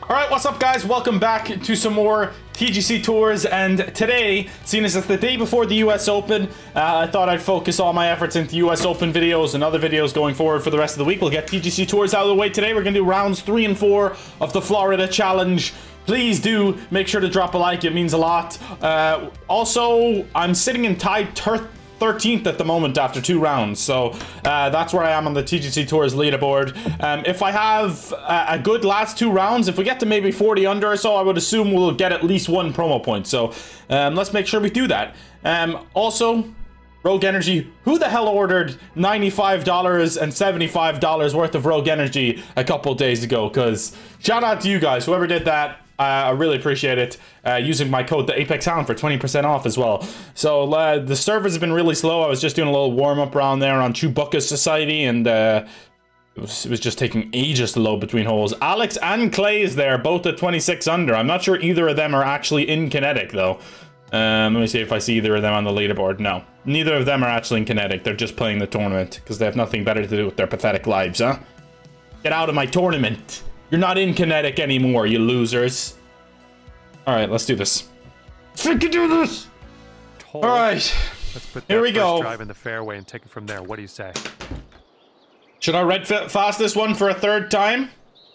All right, what's up, guys? Welcome back to some more TGC Tours, and today, seeing as it's the day before the US Open, I thought I'd focus all my efforts into US Open videos and other videos going forward for the rest of the week. We'll get TGC Tours out of the way today. We're going to do rounds 3 and 4 of the Florida Challenge. Please do make sure to drop a like, it means a lot. Also, I'm sitting in tied 13th at the moment after 2 rounds, so that's where I am on the TGC Tours leaderboard. If I have a good last 2 rounds, if we get to maybe 40 under or so, I would assume we'll get at least 1 promo point, so let's make sure we do that. Also, Rogue Energy, who the hell ordered $95 and $75 worth of Rogue Energy a couple days ago? Because shout out to you guys, whoever did that. I really appreciate it, using my code, the Apex Hound, for 20% off as well. So the servers have been really slow. I was just doing a little warm-up round there on Chewbacca Society, and it was just taking ages to load between holes. Alex and Clay is there, both at 26 under. I'm not sure either of them are actually in Kinetic, though. Let me see if I see either of them on the leaderboard. No, neither of them are actually in Kinetic. They're just playing the tournament, because they have nothing better to do with their pathetic lives, huh? Get out of my tournament. You're not in Kinetic anymore, you losers. Alright, let's do this. Freaking do this! Alright, here we go. Drive in the fairway and take it from there. What do you say? Should I red fast this one for a 3rd time?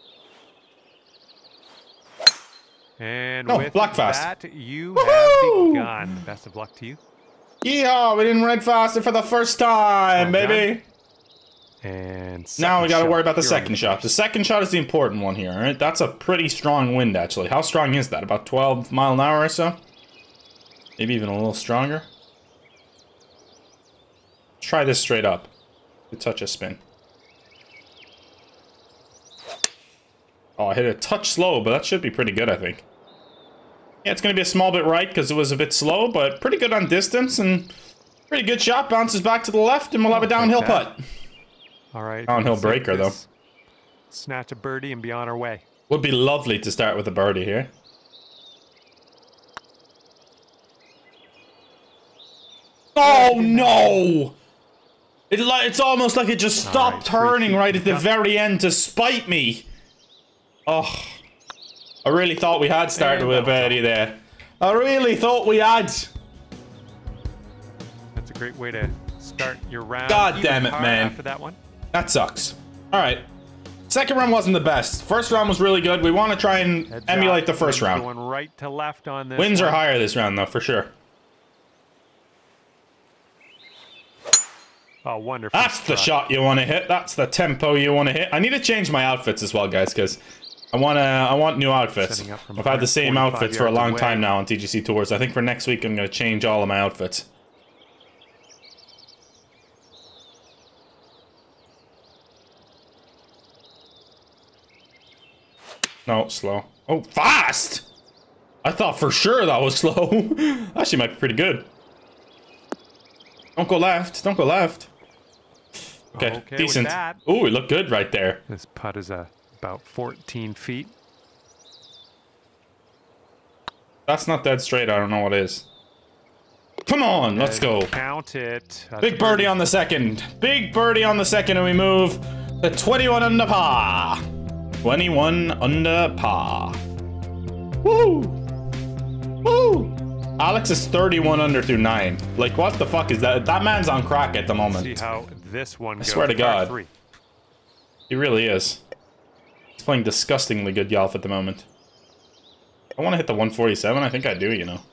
And no, with black fast. that, you have begun. Best of luck to you. Yeehaw, we didn't red fast it for the 1st time, baby. And now we gotta worry about the second shot. The second shot is the important one here, alright? That's a pretty strong wind, actually. How strong is that? About 12 mile an hour or so? Maybe even a little stronger? Let's try this straight up. A touch of spin. Oh, I hit a touch slow, but that should be pretty good, I think. Yeah, it's gonna be a small bit right, because it was a bit slow, but pretty good on distance, and pretty good shot. Bounces back to the left, and we'll have a downhill putt. All right. Downhill breaker, though. Snatch a birdie and be on our way. Would be lovely to start with a birdie here. Oh, no! It's almost like it just stopped turning right at the very end to spite me. Oh. I really thought we had started with a birdie there. I really thought we had. That's a great way to start your round. God damn it, man. After that one. That sucks. Alright. Second round wasn't the best. First round was really good. We want to try and emulate the first round. Going right to left on this. Winds are higher this round, though, for sure. Oh, wonderful. That's the shot you want to hit. That's the tempo you want to hit. I need to change my outfits as well, guys, because I want new outfits. I've had the same outfits for a long time now on TGC Tours. I think for next week I'm going to change all of my outfits. No, slow. Oh, fast! I thought for sure that was slow. Actually might be pretty good. Don't go left. Don't go left. Okay, decent. Ooh, it looked good right there. This putt is about 14 feet. That's not dead straight. I don't know what is. Come on, let's go. Count it. Big birdie on the second. Big birdie on the second, and we move to 21 under par. 21 under par. Woo! Woo! Alex is 31 under through 9. Like, what the fuck is that? That man's on crack at the moment. See how this one goes. I swear to God. He really is. He's playing disgustingly good golf at the moment. I want to hit the 147. I think I do, you know.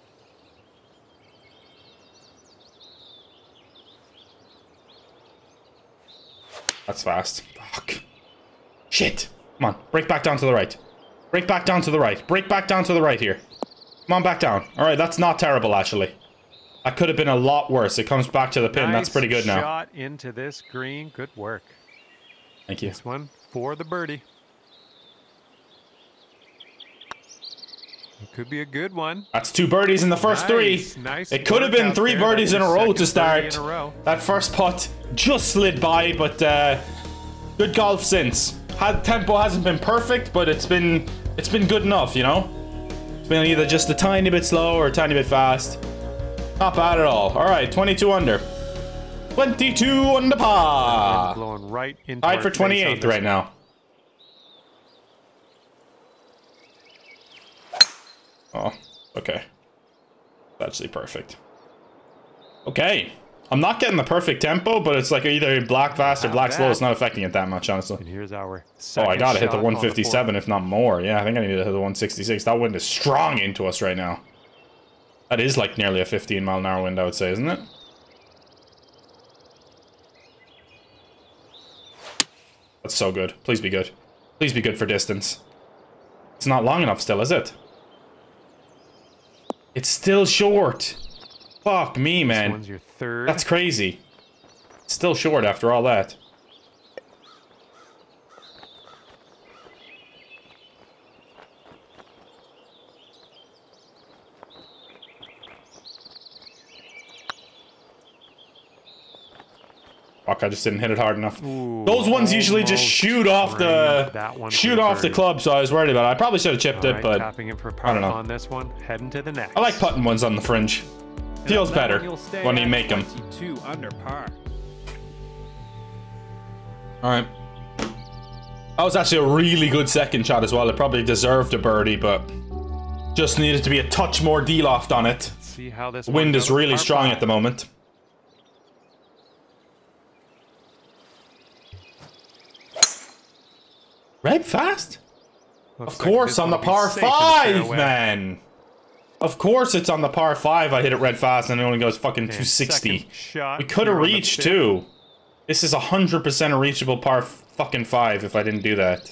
That's fast. Fuck. Shit. Come on, break back down to the right. Break back down to the right. Break back down to the right here. Come on, back down. All right, that's not terrible, actually. That could have been a lot worse. It comes back to the pin. That's pretty good now. Shot into this green. Good work. Thank you. This one for the birdie. It could be a good one. That's 2 birdies in the first 3. Nice. It could have been 3 birdies in a row to start. That first putt just slid by, but good golf since. Tempo hasn't been perfect, but it's been good enough, you know? It's been either just a tiny bit slow or a tiny bit fast. Not bad at all. Alright, 22 under. 22 under par. Blowing right into tied for 28th right now. Oh, okay. Actually perfect. Okay. I'm not getting the perfect tempo, but it's like either black fast or black slow. It's not affecting it that much, honestly. And here's our Oh, I gotta hit the shot on 157, if not more. Yeah, I think I need to hit the 166. That wind is strong into us right now. That is like nearly a 15-mile-an-hour wind, I would say, isn't it? That's so good. Please be good. Please be good for distance. It's not long enough still, is it? It's still short. Fuck me, man. This one's your third. That's crazy. It's still short after all that. Fuck, I just didn't hit it hard enough. Ooh, those ones usually just shoot off the club, so I was worried about it. I probably should have chipped it, but tapping in for I don't know. on this one, heading to the next. I like putting ones on the fringe. Feels better when you make them. 22 under par. All right. That was actually a really good second shot as well. It probably deserved a birdie, but just needed to be a touch more D-loft on it. Let's see how this Wind is really par strong five. at the moment. Red fast? Looks Of like course, this on the one will be par safe in the 5, fairway. man. Of course it's on the par 5. I hit it red fast and it only goes fucking And 260. second shot We could have here on the reached fifth. too. This is 100% a reachable par fucking 5 if I didn't do that.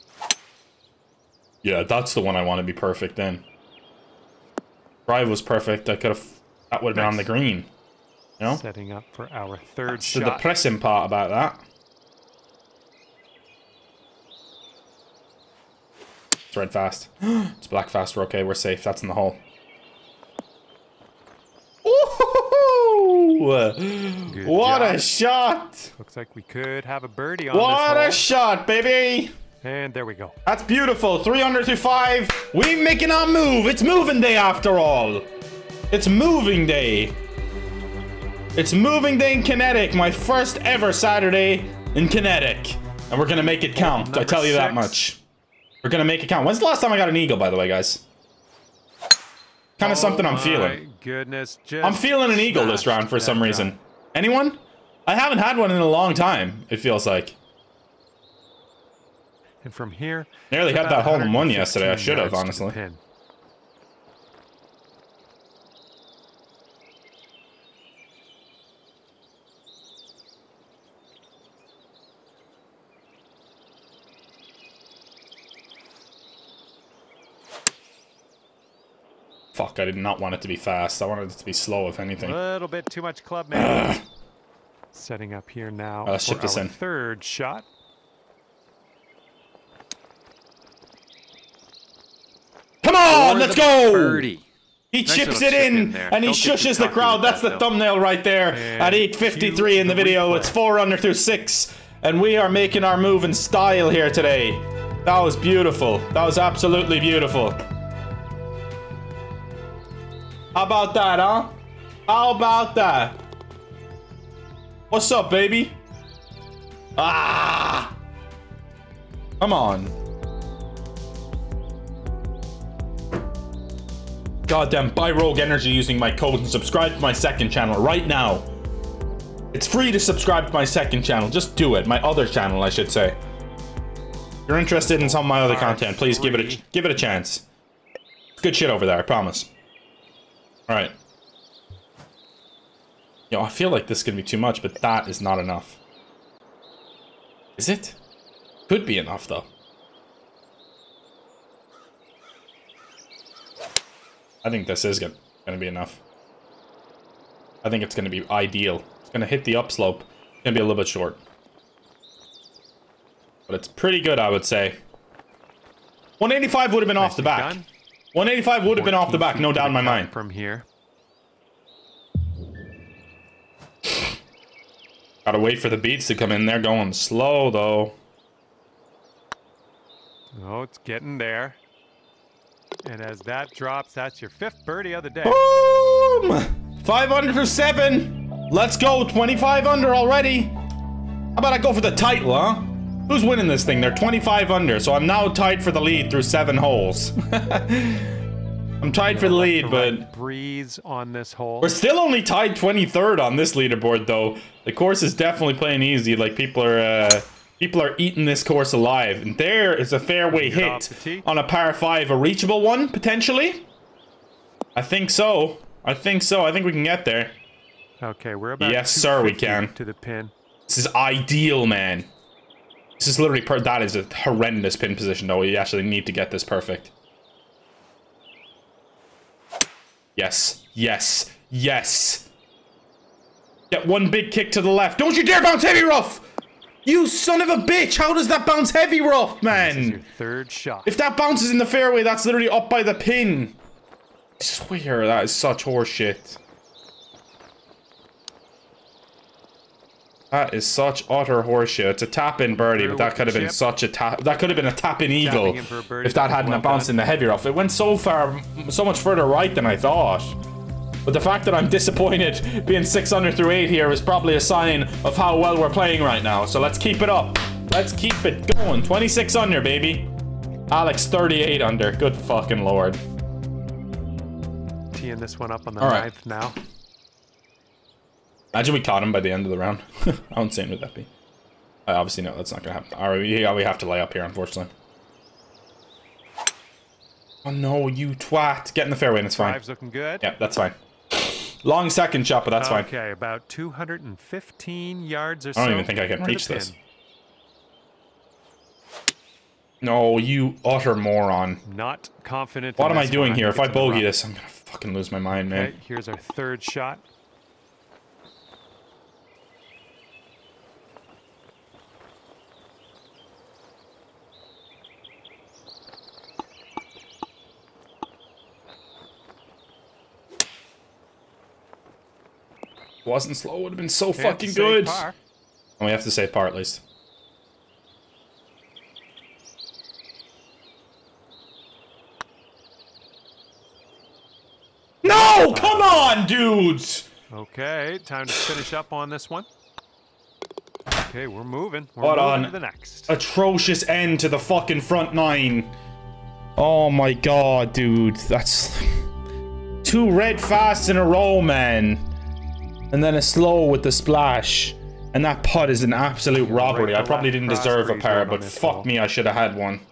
Yeah, that's the one I want to be perfect in. Drive was perfect. I could have. That would have been on the green. You know? Setting up for our third That's the shot. depressing part about that. It's red fast. It's black fast. We're okay. We're safe. That's in the hole. Ooh! Good What job. a shot! Looks like we could have a birdie on What a this shot, baby! hole. And there we go. That's beautiful. 300 to 5. We making our move. It's moving day after all. It's moving day. It's moving day in Kinetic. My first ever Saturday in Kinetic. And we're going to make it count. I Number tell you that 6. much. We're going to make it count. When's the last time I got an eagle, by the way, guys? Kind of something I'm feeling. My goodness. Just I'm feeling an eagle this smashed round for that some drive. reason. Anyone? I haven't had one in a long time, it feels like. And from here, Nearly had about that hole in one 115 yesterday. I should have, yards to the honestly. pin. Fuck, I did not want it to be fast. I wanted it to be slow, if anything. A little bit too much club man. Setting up here now Let's for chip this our in. third shot. Come on, let's go! Birdie. He Nice chips little it chip in, in there. and he Don't get too shushes the cocky crowd. with That's that, the though. thumbnail right there. And At 8:53 in the cue the video, replay. it's 4 under through 6, and we are making our move in style here today. That was beautiful. That was absolutely beautiful. How about that, huh? How about that? What's up, baby? Ah! Come on. Goddamn, buy Rogue Energy using my code and subscribe to my second channel right now. It's free to subscribe to my second channel. Just do it. My other channel, I should say. If you're interested in some of my other content, please give it a chance. It's good shit over there, I promise. All right. Yo, I feel like this is gonna be too much, but that is not enough. Is it? Could be enough though. I think this is gonna be enough. I think it's gonna be ideal. It's gonna hit the upslope. It's gonna be a little bit short. But it's pretty good, I would say. 185 would have been off the back. Done. 185 would have been off the 14 back, no feet doubt in my to the cup mind. From here. Gotta wait for the beats to come in. They're going slow, though. Oh, it's getting there. And as that drops, that's your 5th birdie of the day. Boom! 5 under for 7. Let's go. 25 under already. How about I go for the title, huh? Who's winning this thing? They're 25 under, so I'm now tied for the lead through 7 holes. I'm tied for the lead, but breeze on this hole. we're still only tied 23rd on this leaderboard, though. The course is definitely playing easy. Like, people are eating this course alive. And there is a fairway hit on a par 5, a reachable one, potentially. I think so. I think we can get there. Okay, we're about yes, sir, we can. To the pin. This is ideal, man. This is literally that is a horrendous pin position, though. We actually need to get this perfect. Yes, yes, yes. Get one big kick to the left. Don't you dare bounce heavy rough! You son of a bitch! How does that bounce heavy rough, man? This is your third shot. If that bounces in the fairway, that's literally up by the pin. I swear, that is such horseshit. That is such utter horseshit. It's a tap-in birdie, but that could have been such a tap. That could have been a tap-in eagle if that hadn't bounced in the heavy rough. It went so much further right than I thought. But the fact that I'm disappointed being 6 under through 8 here is probably a sign of how well we're playing right now. So let's keep it up. Let's keep it going. 26 under, baby. Alex 38 under. Good fucking lord. Teeing this one up on the 9th now. Imagine we caught him by the end of the round. How insane would that be? I obviously know that's not gonna happen. Alright, yeah, we have to lay up here, unfortunately. Oh no, you twat. Get in the fairway and it's fine. Drive's looking good. Yeah, that's fine. Long second shot, but that's fine. Okay, about 215 yards or so. I don't even think I can reach this. No, you utter moron. Not confident. What am I doing here? If I bogey this, I'm gonna fucking lose my mind, man. Okay, here's our third shot. Wasn't slow, would have been so fucking good. And we have to save par at least. No! Come on, dudes! Okay, time to finish up on this one. Okay, we're moving. We're What moving on to the next. Atrocious end to the fucking front 9. Oh my god, dude. That's 2 red fasts in a row, man. And then a slow with the splash. And that putt is an absolute robbery. I probably didn't deserve a par, but fuck me, I should have had one.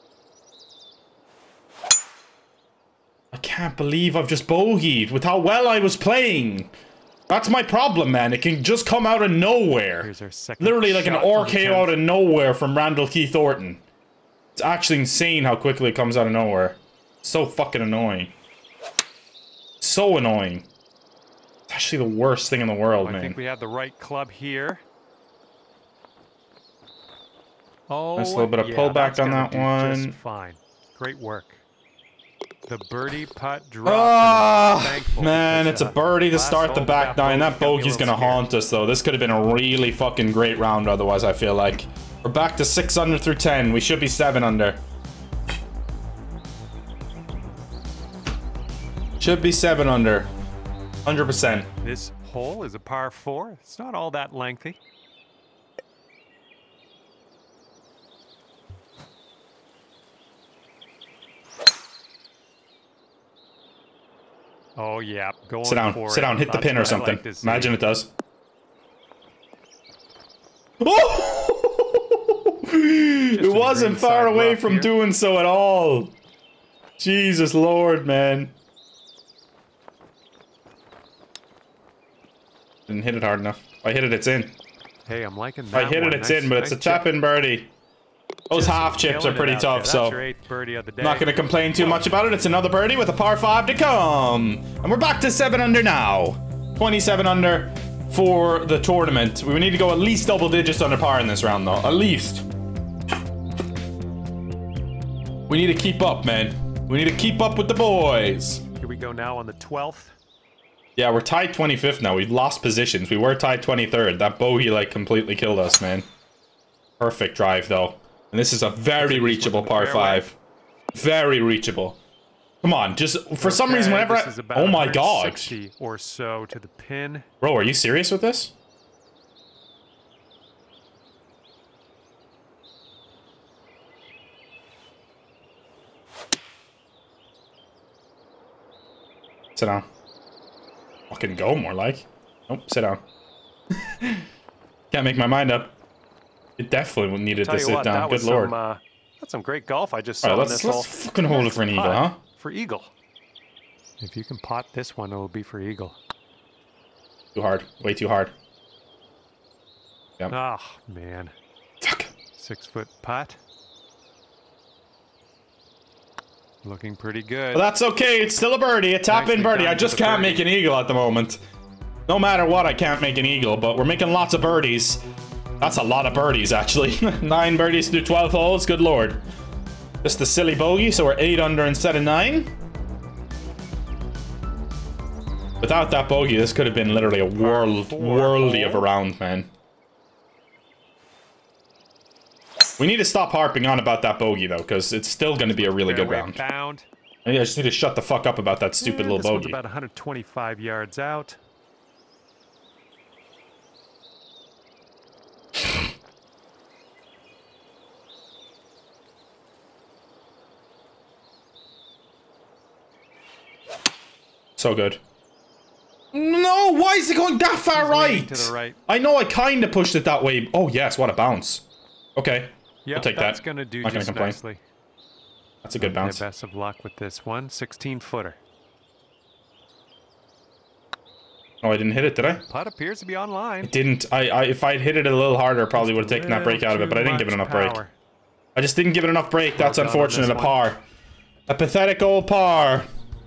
I can't believe I've just bogeyed with how well I was playing. That's my problem, man. It can just come out of nowhere. Literally like an RKO out of nowhere from Randall Keith Thornton. It's actually insane how quickly it comes out of nowhere. So fucking annoying. So annoying. It's actually the worst thing in the world, man. I think we have the right club here. Oh, nice little bit of pullback on that one. Just fine. Great work. The birdie putt dropped. Man, it's a birdie to start the back 9. That bogey's gonna haunt us, though. This could have been a really fucking great round otherwise, I feel like. We're back to 6 under through 10. We should be 7 under. Should be 7 under. 100%. This hole is a par 4. It's not all that lengthy. Oh yeah, going sit down, sit down, hit the pin or something. Imagine it does. Oh! It wasn't far away from doing so at all. Jesus Lord, man. Didn't hit it hard enough. If I hit it, it's in. Hey, I'm liking that. If I hit it, it's in, but it's a tap-in birdie. Those half chips are pretty tough, so I'm not going to complain too much about it. It's another birdie with a par 5 to come. And we're back to 7 under now. 27 under for the tournament. We need to go at least double digits under par in this round, though. At least. We need to keep up, man. We need to keep up with the boys. Here we go now on the 12th. Yeah, we're tied 25th now. We've lost positions. We were tied 23rd. That bogey, like, completely killed us, man. Perfect drive, though. And this is a very reachable par 5. Very reachable. Come on, just for some reason, whenever I... Oh my god. Or so to the pin. Bro, are you serious with this? Sit down. Fucking go, more like. Nope, sit down. Can't make my mind up. It definitely needed to sit down. Good lord. That's some great golf I just saw. All right, on this let's fucking hold it for an eagle, huh? For eagle. If you can pot this one, it'll be for eagle. Too hard. Way too hard. Yep. Oh, man. Fuck. 6-foot putt. Looking pretty good. Well, that's okay. It's still a birdie. A tap-in birdie. I just can't make an eagle at the moment. No matter what, I can't make an eagle, but we're making lots of birdies. That's a lot of birdies, actually. 9 birdies through 12 holes. Good lord. Just a silly bogey, so we're 8 under instead of 9. Without that bogey, this could have been literally a worldy of a round, man. We need to stop harping on about that bogey, though, because it's still going to be a really good round. Bound. I just need to shut the fuck up about that stupid little bogey. This one's about 125 yards out. So good. No, why is it going that far right? To the right? I know I kind of pushed it that way. Oh, yes, what a bounce. Okay, yep, I'll take that's that. Going to do Not just gonna complain. nicely. That's a good bounce. Best of luck with this one. 16-footer. Oh, I didn't hit it, did I? Putt appears to be online. It didn't. If I'd hit it a little harder, I probably would have taken that break out of it, but I didn't give it enough break. I just didn't give it enough break. That's unfortunate. A par. A pathetic old par.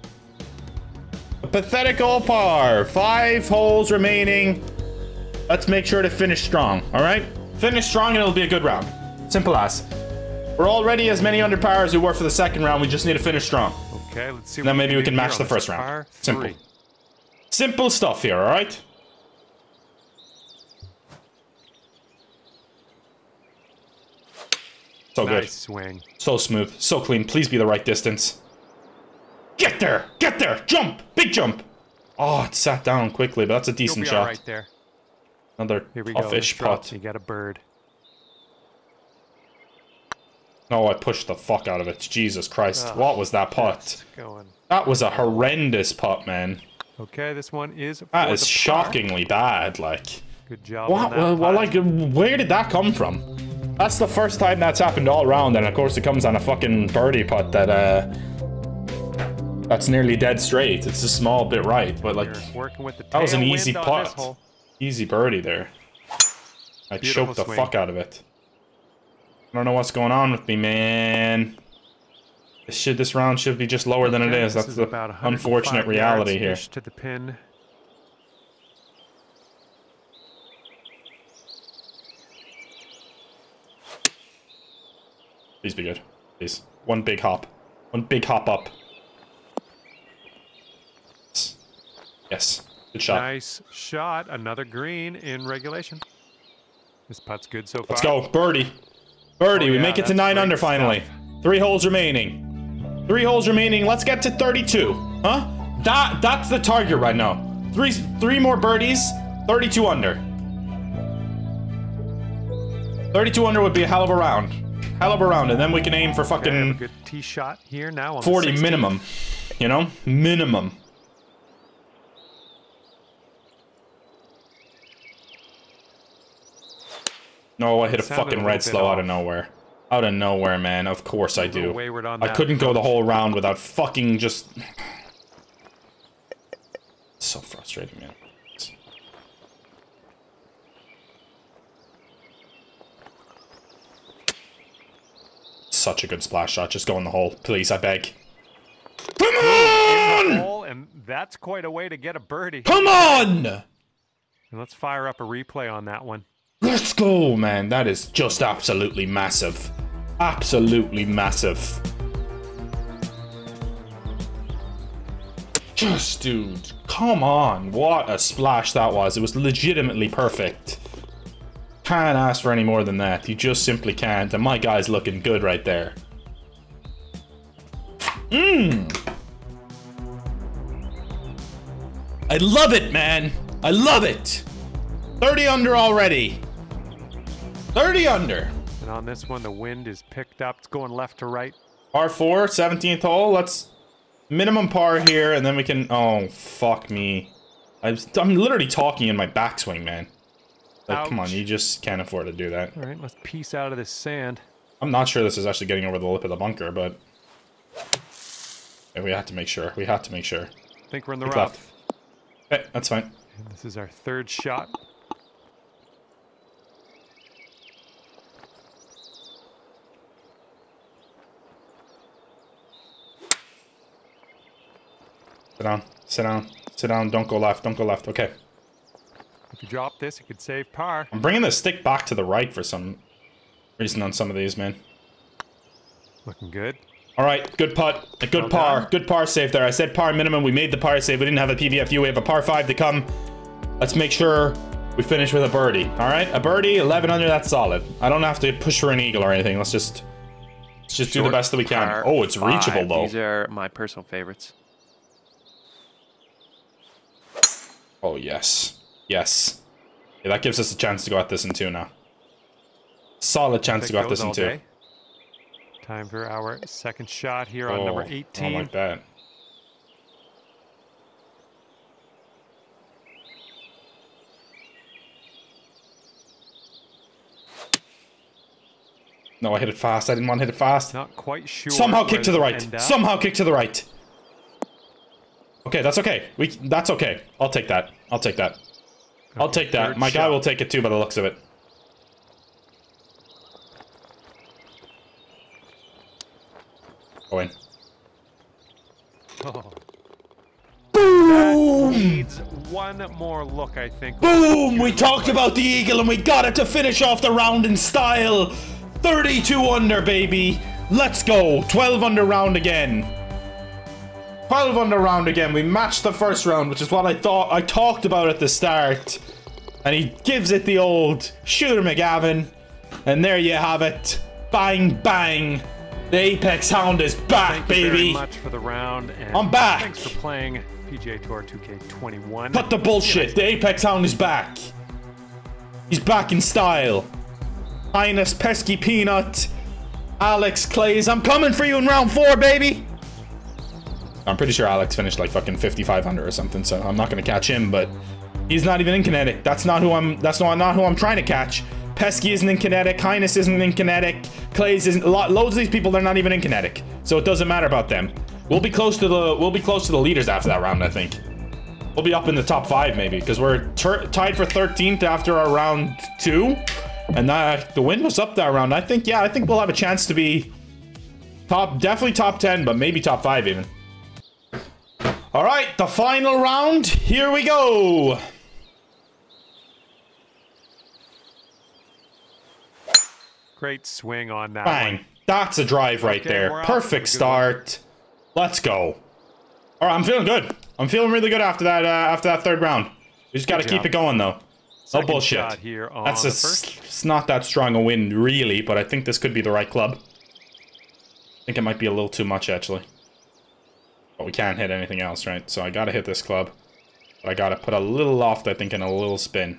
A pathetic old par. 5 holes remaining. Let's make sure to finish strong, alright? Finish strong and it'll be a good round. Simple as. We're already as many under par as we were for the second round. We just need to finish strong. Okay, let's see. And then maybe we can match the first round. Simple. Simple stuff here, alright? So good. Nice swing. So smooth. So clean. Please be the right distance. Get there! Get there! Jump! Big jump! Oh, it sat down quickly, but that's a decent shot. Right there. Another tough-ish putt. You got a bird. Oh, I pushed the fuck out of it. Jesus Christ. What was that putt? Going. That was a horrendous putt, man. Okay, this one is That is shockingly bad, like. Good job. What? Well, like, where did that come from? That's the first time that's happened all round, and of course it comes on a fucking birdie putt that, that's nearly dead straight. It's a small bit right, but like, working with the that was an easy putt. Easy birdie there. I choked the fuck out of it. I don't know what's going on with me, man. This round should be just lower than it is. That's the unfortunate reality here. To the pin. Please be good. Please. One big hop. One big hop up. Yes. Good shot. Nice shot. Another green in regulation. This putt's good so far. Let's go. Birdie. Birdie. We make it to 9 under finally. 3 holes remaining. 3 holes remaining. Let's get to 32. Huh? That's the target right now. Three more birdies. 32 under. 32 under would be a hell of a round. Hell of a round, and then we can aim for fucking a good tee shot here now on 40 minimum. You know? Minimum. No, I hit a fucking red slow out of nowhere. Out of nowhere, man. Of course I do. I couldn't go the whole round without fucking just... It's so frustrating, man. Such a good splash shot. Just go in the hole. Please, I beg. Come on! And that's quite a way to get a birdie. Come on! And let's fire up a replay on that one. Let's go, man. That is just absolutely massive. Absolutely massive. Just, dude, come on. What a splash that was. It was legitimately perfect. Can't ask for any more than that. You just simply can't. And my guy's looking good right there. I love it, man. I love it. 30 under already. 30 under. And on this one, the wind is picked up. It's going left to right. Par 4, 17th hole. Let's minimum par here, and then we can... Oh, fuck me. I'm literally talking in my backswing, man. Like, Ouch. come on, you just can't afford to do that. All right, let's piece out of this sand. I'm not sure this is actually getting over the lip of the bunker, but... Yeah, we have to make sure. We have to make sure. I think we're in the Take rough. left. Okay, that's fine. And this is our third shot. Sit down. Sit down. Sit down. Don't go left. Don't go left. Okay. If you drop this, it could save par. I'm bringing the stick back to the right for some reason on some of these, man. Looking good. All right, good putt. A good Well par. done. Good par save there. I said par minimum. We made the par save. We didn't have a PBFU. We have a par 5 to come. Let's make sure we finish with a birdie. All right, a birdie, 11 under. That's solid. I don't have to push for an eagle or anything. Let's just do the best that we can. Par Oh, it's reachable 5. though. These are my personal favorites. Oh yes, yes. Yeah, that gives us a chance to go at this in 2 now. Solid chance to go at this in 2. Time for our second shot here on number 18. Oh, like that. No, I hit it fast. I didn't want to hit it fast. Not quite sure. Somehow kick where to the they'll right. end up. Somehow kick to the right. Okay, that's okay. That's okay. I'll take that. I'll take that. I'll Okay, take that. third My guy shot. will take it too by the looks of it. Go in. Oh, Boom! needs one more look, I think. Boom! We talked about the eagle and we got it to finish off the round in style. 32 under, baby. Let's go. 12 under round again. 12 under round again. We matched the first round, which is what I thought I talked about at the start. And he gives it the old Shooter McGavin. And there you have it. Bang, bang. The Apex Hound is back, Thank you very baby. much for the round. And I'm back. Thanks for playing PGA Tour 2K21. Cut the bullshit. The Apex Hound is back. He's back in style. Highness Pesky Peanut. Alex Clays. I'm coming for you in round 4, baby. I'm pretty sure Alex finished like fucking 55 under or something, so I'm not gonna catch him, but he's not even in kinetic. That's not who I'm trying to catch. Pesky isn't in kinetic, Highness isn't in kinetic, Clays isn't. Loads of these people, they're not even in kinetic, so it doesn't matter about them. We'll be close to the leaders after that round, I think. We'll be up in the top 5 maybe, because we're tied for 13th after our round 2, and the win was up that round. I think we'll have a chance to be definitely top 10, but maybe top 5 even. All right, the final round. Here we go. Great swing on that Bang. one. That's a drive right Okay, there. we're off to a Perfect good start. Let's go. All right, I'm feeling good. I'm feeling really good after that third round. We just got to Good keep job. it going though. No Second bullshit. shot here on That's the first. it's not that strong a win really, but I think this could be the right club. I think it might be a little too much actually. But we can't hit anything else, right? So I got to hit this club. But I got to put a little loft, I think, and a little spin.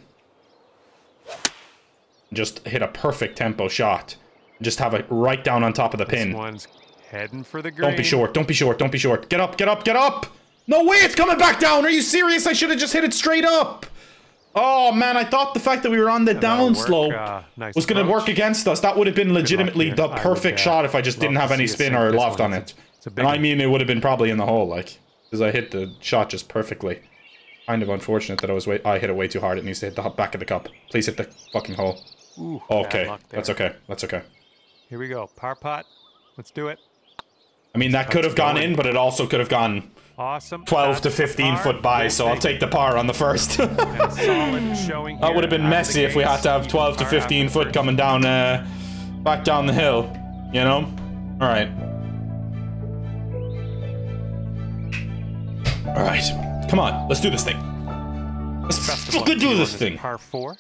Just hit a perfect tempo shot. Just have it right down on top of the pin. This one's heading for the green. Don't be short, don't be short, don't be short. Get up, get up, get up! No way, it's coming back down! Are you serious? I should have just hit it straight up! Oh man, I thought the fact that we were on the that'll work, downslope nice was going to approach. work against us. That would have been legitimately here. the I would, perfect shot if I just love didn't to have any see us spin sink or this loft one. on it. It's a big And I one. mean, it would have been probably in the hole, like, because I hit the shot just perfectly. Kind of unfortunate that I hit it way too hard. It needs to hit the back of the cup. Please hit the fucking hole. Ooh, bad Okay, luck there. that's okay. That's okay. Here we go. Par putt. Let's do it. I mean, that could have gone going. in, but it also could have gone Awesome. 12 to That's the 15 par. foot by, We'll so I'll take the par on the first. And a solid showing That would have here been out of messy the if we had to have gates. 12 to Par 15 after foot first. coming down, back down the hill, you know? Alright. Alright, come on, let's do this thing. Let's Best of luck fucking to you do on this thing. Par 4.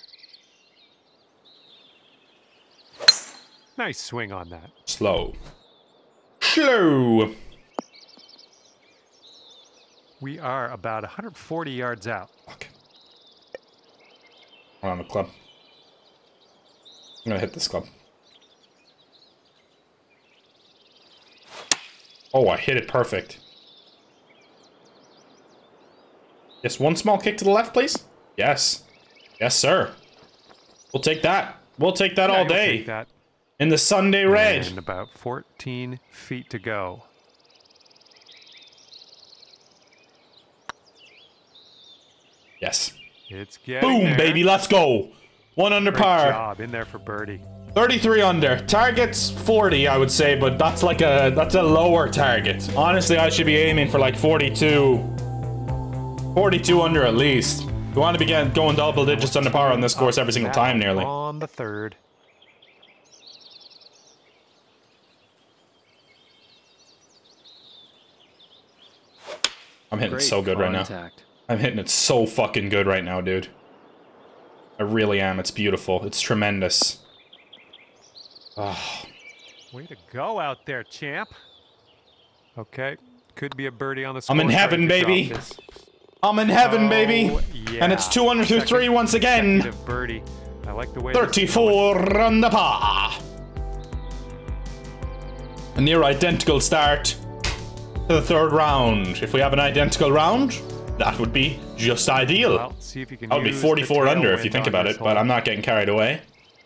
Nice swing on that. Slow. Slow. We are about 140 yards out. Fuck. I'm on the club. I'm gonna hit this club. Oh, I hit it perfect. Yes, one small kick to the left, please. Yes. Yes, sir. We'll take that. We'll take that all you'll day. take that. In the Sunday red. And about 14 feet to go. Yes. It's getting Boom, there. baby, let's go. 1 under Great par. job in there for birdie. 33 under. Target's 40, I would say, but that's like that's a lower target. Honestly, I should be aiming for like 42. 42 under at least. We want to be going double digits under par on this course every single time, nearly. On the third. I'm hitting it so good right now. I'm hitting it so fucking good right now, dude. I really am. It's beautiful. It's tremendous. Oh. Way to go out there, champ. Okay. Could be a birdie on the I'm in heaven, baby. I'm in heaven, baby. Yeah. And it's 2 under through 3 once again. Birdie. I like the way 34 on the par. A near identical start to the third round. If we have an identical round, that would be just ideal. Well, see if you can that would be 44 under if you think about it, but I'm not getting carried away.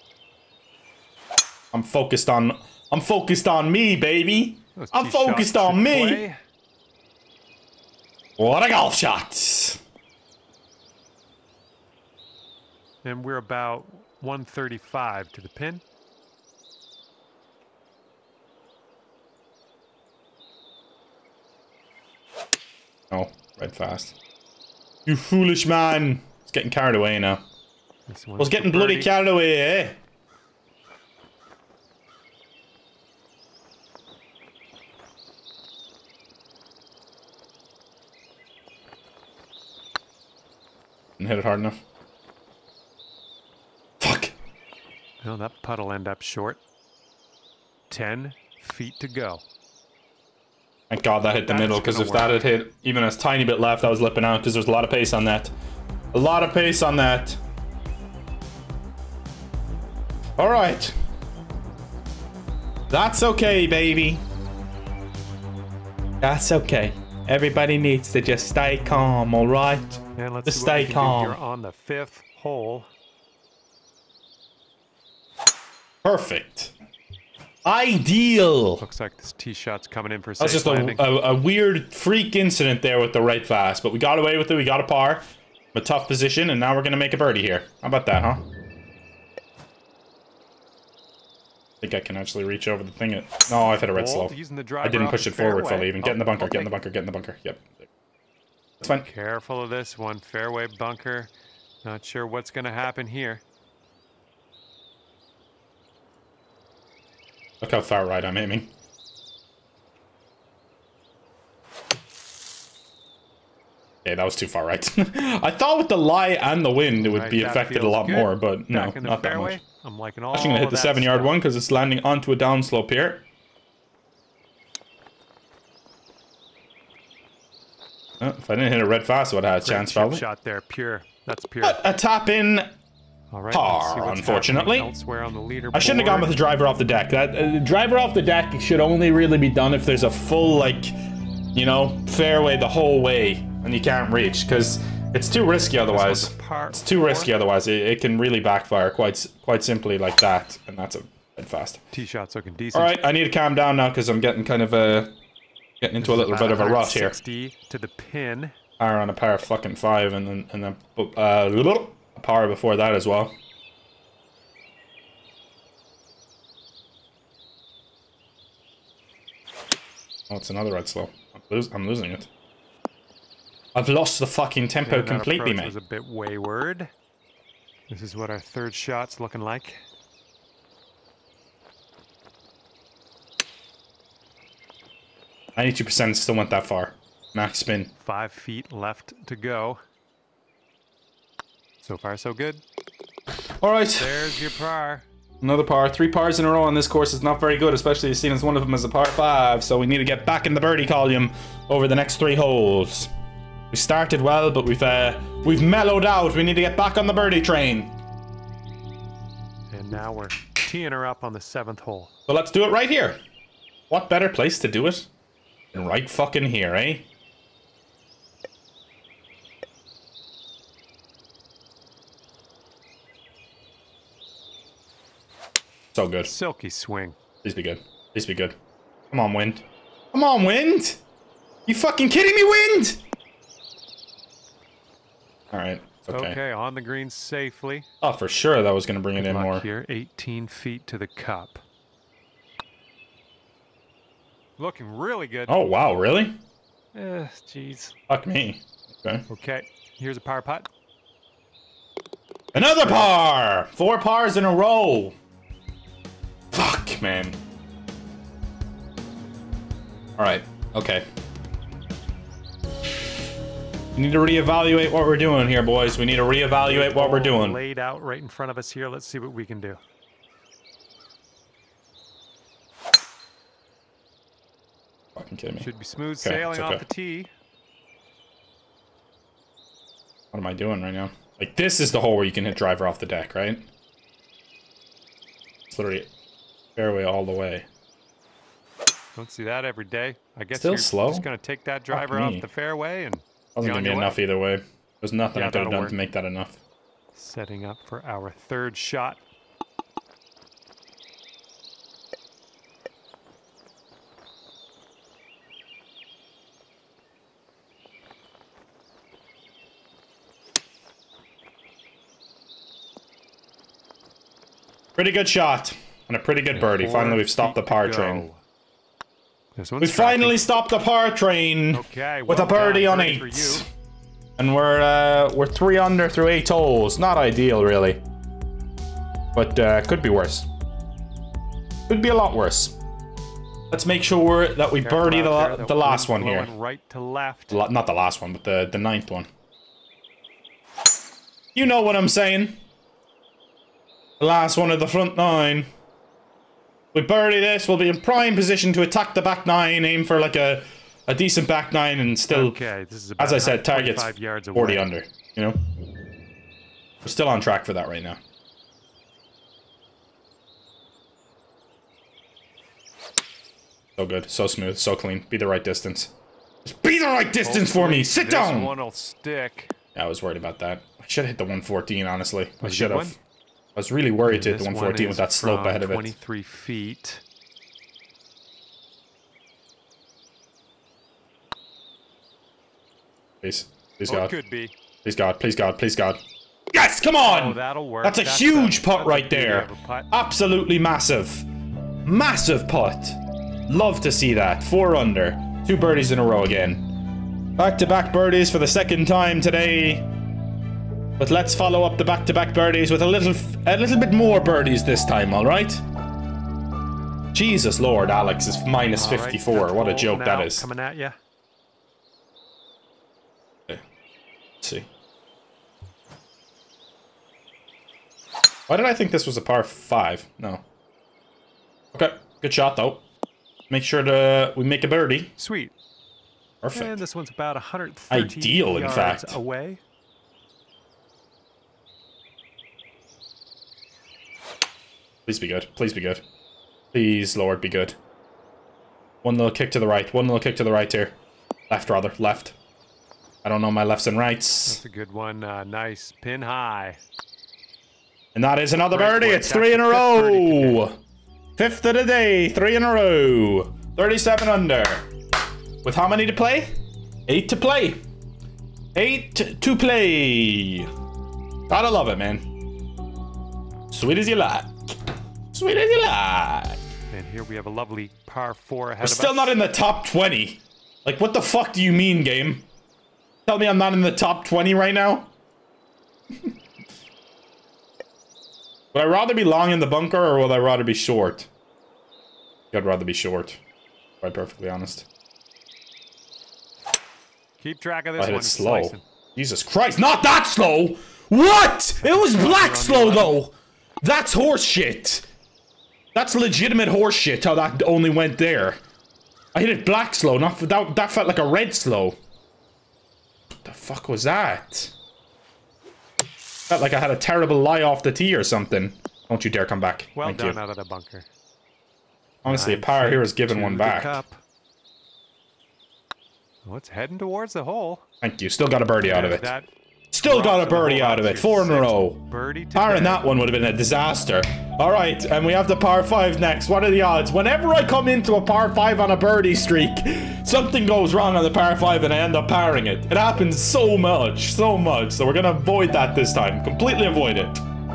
I'm focused on me, baby. I'm focused on me. Play. What a golf shot. And we're about 135 to the pin. Oh, red fast. You foolish man. It's getting carried away now. I was getting bloody carried away, eh? Didn't hit it hard enough. Fuck. Well, that putt'll end up short. 10 feet to go. Thank God that hit the middle, because if that had hit even a tiny bit left, I was lipping out, because there's a lot of pace on that. A lot of pace on that. Alright. That's okay, baby. That's okay. Everybody needs to just stay calm, alright? And let's Just stay calm. You're on the 5th hole. Perfect. Ideal. Looks like this tee shot's coming in for That's safe just landing. a weird freak incident there with the right fast, but we got away with it. We got a par, a tough position, and now we're gonna make a birdie here. How about that, huh? I think I can actually reach over the thing. No, I've hit a red slow. I didn't push it forward fully. Even get in the bunker. Get in the bunker. Get in the bunker. Yep. That's fine. Careful of this one. Fairway bunker. Not sure what's gonna happen here. Look how far right I'm aiming. Okay, that was too far right. I thought with the lie and the wind it would be affected a lot more, but no, not that much. I'm liking all. I'm actually gonna hit the 7-yard one because it's landing onto a downslope here. Oh, if I didn't hit a red fast, I would have had a chance probably. Shot there, pure. That's pure. A tap in. All right, par, unfortunately. Elsewhere on the leaderboard. I shouldn't have gone with the driver off the deck. That driver off the deck should only really be done if there's a full, like, you know, fairway the whole way and you can't reach, because it's too risky otherwise. It's too risky otherwise. It can really backfire quite simply like that, and that's a red fast. Tee shot's looking decent. All right, I need to calm down now because I'm getting kind of getting into a little bit of a rut here. 60 to the pin. Par on a par fucking 5, and then a par before that as well. Oh, it's another red slow. I'm losing it. I've lost the fucking tempo completely, mate. Was a bit wayward. This is what our third shot's looking like. %, still went that far. Max spin. 5 feet left to go. So far, so good. All right. There's your par. Another par. 3 pars in a row on this course is not very good, especially seeing as one of them is a par 5. So we need to get back in the birdie column over the next 3 holes. We started well, but we've mellowed out. We need to get back on the birdie train. And now we're teeing her up on the 7th hole. So let's do it right here. What better place to do it than right fucking here, eh? So good. Silky swing. Please be good. Please be good. Come on, wind. Come on, wind! You fucking kidding me, wind? Alright, okay. Okay, on the green safely. Oh, for sure that was going to bring it in Luck more. here, 18 feet to the cup. Looking really good. Oh, wow, really? Jeez. Fuck me. Okay. Okay, here's a par putt. Another par! 4 pars in a row. Fuck, man. Alright, okay. We need to reevaluate what we're doing here, boys. We need to reevaluate what we're doing. Laid out right in front of us here. Let's see what we can do. Fucking kidding me. Should be smooth Okay, sailing it's okay. off the tee. What am I doing right now? Like, this is the hole where you can hit driver off the deck, right? It's literally fairway all the way. Don't see that every day. I guess Still you're slow? just going to take that driver me. off the fairway and Wasn't be on gonna be your way. enough either way. There's nothing Yeah, I could have that'll done work. to make that enough. Setting up for our third shot. Pretty good shot. And a pretty good birdie. 4 Finally, we've stopped the feet par to train. go. This one's We finally stopped the par train Okay, with a well birdie done. on Birdie for 8. you. And we're 3 under through 8 holes. Not ideal, really. But could be worse. Could be a lot worse. Let's make sure that we Careful birdie out there, the last one wind's here. blowing right to left. Not the last one, but the 9th one. You know what I'm saying. The last one of the front 9. We birdie this, we'll be in prime position to attack the back 9, aim for like a decent back 9 and still, Okay, this is about as I said, targets 25 yards 40 away. under, you know? We're still on track for that right now. So good, so smooth, so clean. Be the right distance. Just be the right distance for me! Sit This down! one'll stick. Yeah, I was worried about that. I should have hit the 114, honestly. I Was it a should good have. one? I was really worried to hit This the one 114 with is that slope from ahead of it. 23 feet. Please. Please, Oh, God. it could be. Please, God. Please, God. Please, God. Yes! Come on! Oh, that'll work. That's a huge putt that's a right beauty there. of a putt. Absolutely massive. Massive putt. Love to see that. 4 under. 2 birdies in a row again. Back-to-back birdies for the 2nd time today. But let's follow up the back-to-back birdies with a little bit more birdies this time, alright? Jesus Lord, Alex is minus All right, 54. fifth What a hole joke now, that is. Coming at you. Let's see. Why did I think this was a par 5? No. Okay, good shot though. Make sure we make a birdie. Sweet. Perfect. And this one's about 130 Ideal, in yards fact. away. Please be good. Please be good. Please, Lord, be good. One little kick to the right. One little kick to the right here. Left, rather. Left. I don't know my lefts and rights. That's a good one. Nice. Pin high. And that is another Great birdie. work. It's That's 3 in a the fifth birdie row. 5th of the day. 3 in a row. 37 under. With how many to play? 8 to play. 8 to play. Gotta love it, man. Sweet as you like. Sweet as you like. And here we have a lovely par 4 ahead We're of still us. not in the top 20. Like, what the fuck do you mean, game? Tell me I'm not in the top 20 right now? Would I rather be long in the bunker, or would I rather be short? I'd rather be short, to be perfectly honest. Keep track of I this hit one. it slow. Slicing. Jesus Christ, not that slow! What? It was black slow, though! That's horse shit! That's legitimate horse shit, how that only went there. I hit it black slow, not that felt like a red slow. What the fuck was that? Felt like I had a terrible lie off the tee or something. Don't you dare come back. Well Thank done you. out of the bunker. Honestly, a 9 par feet here is giving to one the back. cup. Well, it's heading towards the hole. Thank you. Still got a birdie out of There's it. that Still got a drops in the birdie hole. out of it. That's 4 in a your row. sixth birdie Par in today. that one would have been a disaster. All right, and we have the par 5 next. What are the odds? Whenever I come into a par 5 on a birdie streak, something goes wrong on the par 5 and I end up parring it. It happens so much, so much. So we're gonna avoid that this time. Completely avoid it.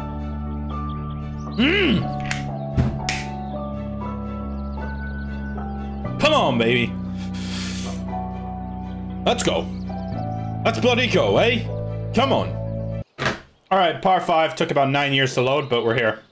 Come on, baby. Let's go. Let's bloody go, eh? Come on. All right, par 5 took about 9 years to load, but we're here.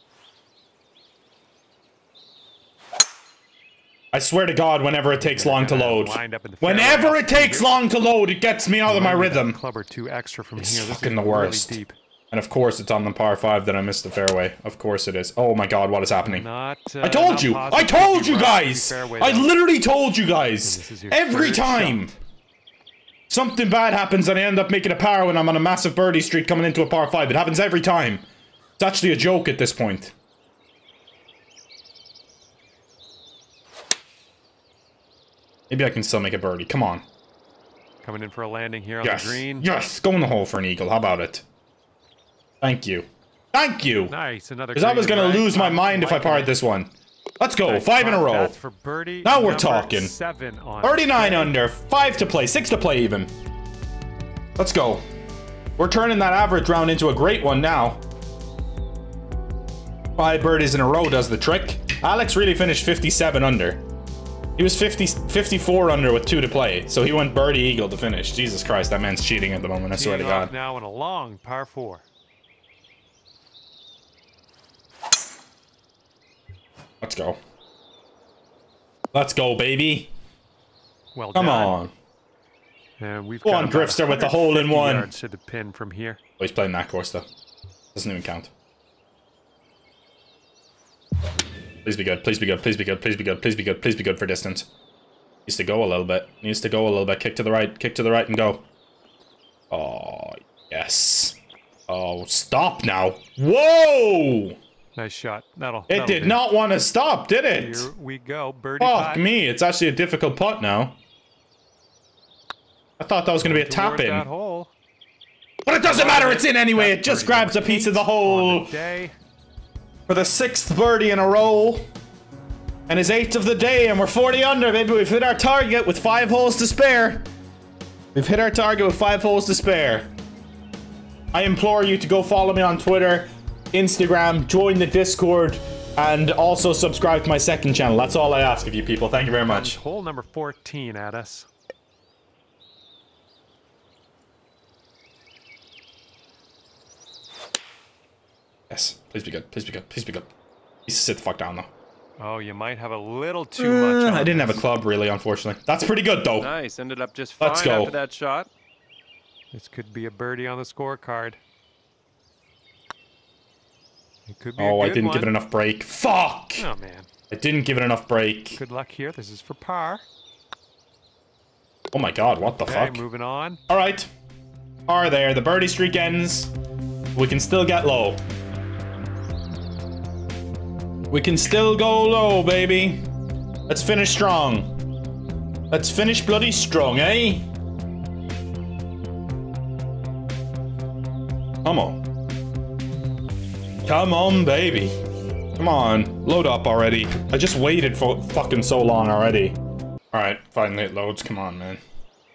I swear to God, whenever it takes long to load. Whenever it takes long to load, it gets me out of my rhythm. Club or two extra from It's here. fucking the worst. Really deep. And of course, it's on the par 5 that I missed the fairway. Of course it is. Oh my God, what is happening? Not, I told you! I told you guys! Fairway, I though. literally told you guys! This is your Every third time! shot. Something bad happens and I end up making a par when I'm on a massive birdie streak coming into a par 5. It happens every time. It's actually a joke at this point. Maybe I can still make a birdie. Come on. Coming in for a landing here on Yes. the green. Yes. Go in the hole for an eagle. How about it? Thank you. Thank you. Nice. Another. Because I was green going to right. lose my I'm mind if I liking parred it. this one. Let's go. Nice 5 in a putt. row. That's for birdie. Now we're number talking. 7 on 39 it. under. 5 to play. 6 to play even. Let's go. We're turning that average round into a great one now. 5 birdies in a row does the trick. Alex really finished 57 under. He was 54 under with 2 to play, so he went birdie eagle to finish. Jesus Christ, that man's cheating at the moment, I swear to Teeing off God. now in a long par 4. Let's go. Let's go, baby. Well Come done. on. And we've Go got on, about Drifter, with the hole in 150 one. yards to the pin from here. Oh, he's playing that course, though. Doesn't even count. Please be good, please be good, please be good, please be good, please be good, please be good for distance. Needs to go a little bit. Needs to go a little bit. Kick to the right and go. Oh, yes. Oh, stop now. Whoa! Nice shot. That'll It did not want to stop, did it? Here we go. Birdie Fuck putt. me, it's actually a difficult putt now. I thought that was going to be a Toward tap that in. hole. But it doesn't matter, it's in anyway. It just grabs a piece of the On hole. the day. For the 6th birdie in a row. And his 8th of the day, and we're 40 under, baby. We've hit our target with 5 holes to spare. We've hit our target with 5 holes to spare. I implore you to go follow me on Twitter, Instagram, join the Discord, and also subscribe to my second channel. That's all I ask of you people. Thank you very much. Hole number 14 at us. Yes, please be good, please be good, please be good. Please sit the fuck down, though. Oh, you might have a little too much on I didn't have a this. club, really, unfortunately. That's pretty good, though. Nice. Ended up just fine Let's go. after that shot. This could be a birdie on the scorecard. It could be a Oh, I good didn't one. give it enough break. Fuck! Oh, man. I didn't give it enough break. Good luck here. This is for par. Oh my god, what the Okay, fuck? moving on. Alright. Are there. The birdie streak ends. We can still get low. We can still go low, baby. Let's finish strong. Let's finish bloody strong, eh? Come on. Come on, baby. Come on. Load up already. I just waited for fucking so long already. Alright, finally it loads. Come on, man.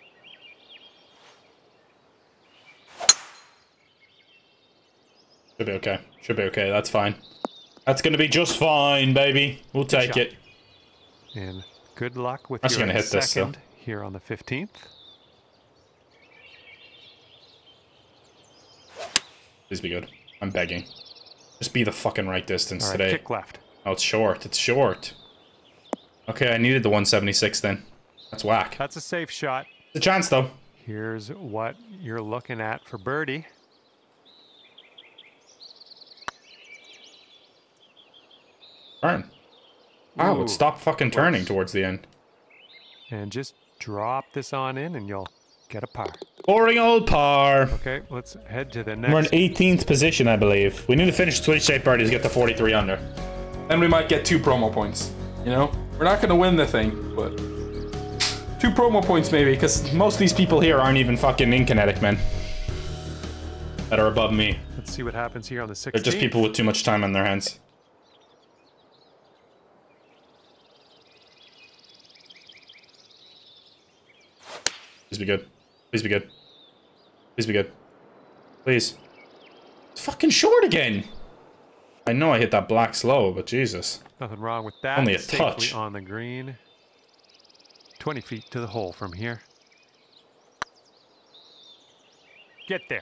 Should be okay. Should be okay. That's fine. That's gonna be just fine, baby. We'll take shot. it. And good luck with Actually your gonna hit this, though. second here on the 15th. Please be good. I'm begging. Just be the fucking right distance All right, today. kick left. Oh, it's short. It's short. Okay, I needed the 176 then. That's whack. That's a safe shot. It's a chance, though. Here's what you're looking at for birdie. Turn. Wow, Ooh, it stopped fucking turning close. towards the end. And just drop this on in and you'll get a par. Boring old par. Okay, let's head to the We're in next. 18th position, I believe. We need to finish switch shape birdies to get to 43 under. Then we might get 2 promo points. You know? We're not going to win the thing, but 2 promo points maybe, because most of these people here aren't even fucking Inkinetic men. That are above me. Let's see what happens here on the 16th. They're just people with too much time on their hands. Please be good. Please be good. Please be good. Please. It's fucking short again. I know I hit that black slow, but Jesus. Nothing wrong with that. Only a Safely touch. on the green. 20 feet to the hole from here. Get there.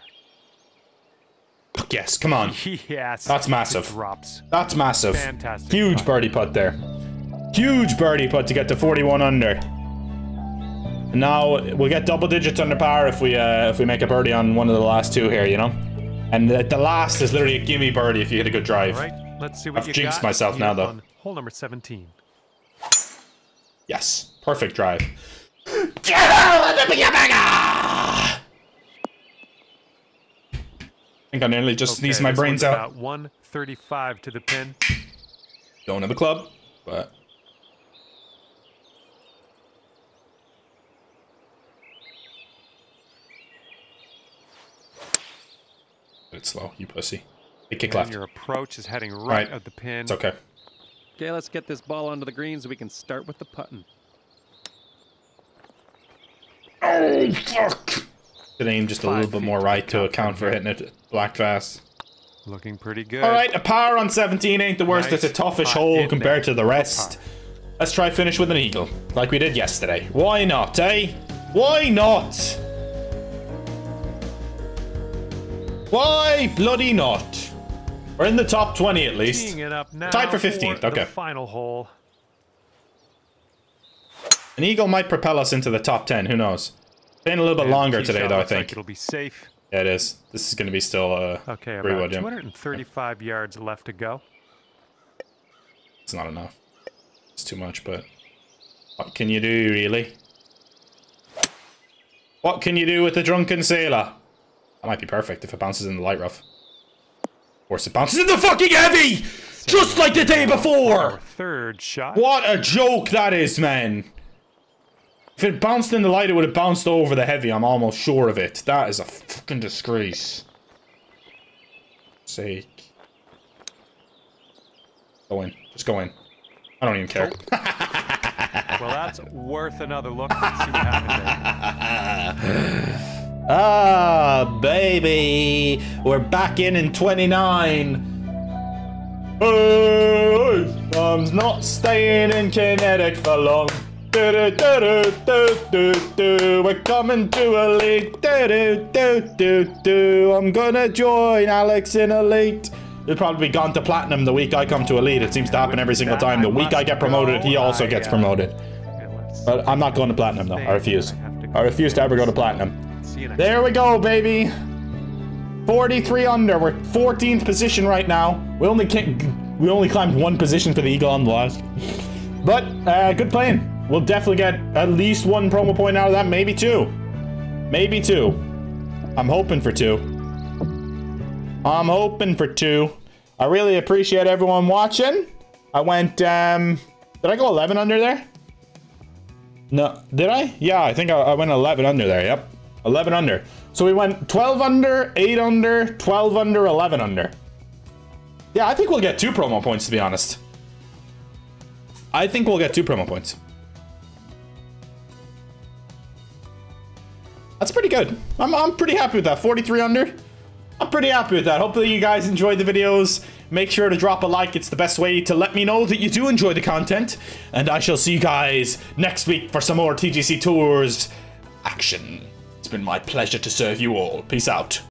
Yes, come on. Yes. That's massive. It drops. That's massive. Fantastic. Huge putt. birdie putt there. Huge birdie putt to get to 41 under. And now we'll get double digits under par if we make a birdie on one of the last two here, you know? And the last is literally a gimme birdie if you hit a good drive. All right, let's see what I've you jinxed got myself here now, though. on hole number 17. Yes. Perfect drive. I think I nearly just sneezed my this brains one's out. About 135 to the pin. Going to the club, but... It's slow, you pussy. Hey, kick And left. your approach is heading right Right. at the pin. It's okay. Okay, let's get this ball onto the green so we can start with the putting. Oh, fuck! Should aim just a 5 little bit feet more to right the to cup account from for here. hitting it black fast. Looking pretty good. Alright, a par on 17 ain't the worst. Nice It's a toughish putt hole in compared there. to the rest. Let's try finish with an eagle, like we did yesterday. Why not, eh? Why not? Why bloody not? We're in the top 20 at least. Teeing it up now Tied for 15th, the okay. final hole. An eagle might propel us into the top 10, who knows? Staying a little bit And longer tee today shot though, I looks like think. it'll be safe. Yeah, it is. This is going to be still Okay, three about wood, yeah. 235 yards left to go. It's not enough. It's too much, but what can you do, really? What can you do with the drunken sailor? That might be perfect if it bounces in the light rough. Of course, it bounces in the fucking heavy! Just like the day Our before! third shot. What a joke that is, man! If it bounced in the light, it would have bounced over the heavy. I'm almost sure of it. That is a fucking disgrace. Sake. Go in. Just go in. I don't even care. Well, that's worth another look. Let's see what happened there. Ah, baby. We're back in 29. Hey, I'm not staying in Kinetic for long. We're coming to Elite. I'm gonna join Alex in Elite. He'll probably be gone to Platinum the week I come to Elite. It seems to happen every single time. The week I get promoted, he also gets promoted. But I'm not going to Platinum though. I refuse. I refuse to ever go to Platinum. See you next There we go, baby. 43 under. We're 14th position right now. We only climbed one position for the Eagle on the last. But good playing. We'll definitely get at least one promo point out of that. Maybe two. Maybe two. I'm hoping for two. I'm hoping for two. I really appreciate everyone watching. I went, did I go 11 under there? No, did I? Yeah, I think I went 11 under there, yep. 11 under. So we went 12 under, 8 under, 12 under, 11 under. Yeah, I think we'll get 2 promo points, to be honest. I think we'll get 2 promo points. That's pretty good. I'm pretty happy with that. 43 under. I'm pretty happy with that. Hopefully you guys enjoyed the videos. Make sure to drop a like. It's the best way to let me know that you do enjoy the content. And I shall see you guys next week for some more TGC Tours action. It's been my pleasure to serve you all. Peace out.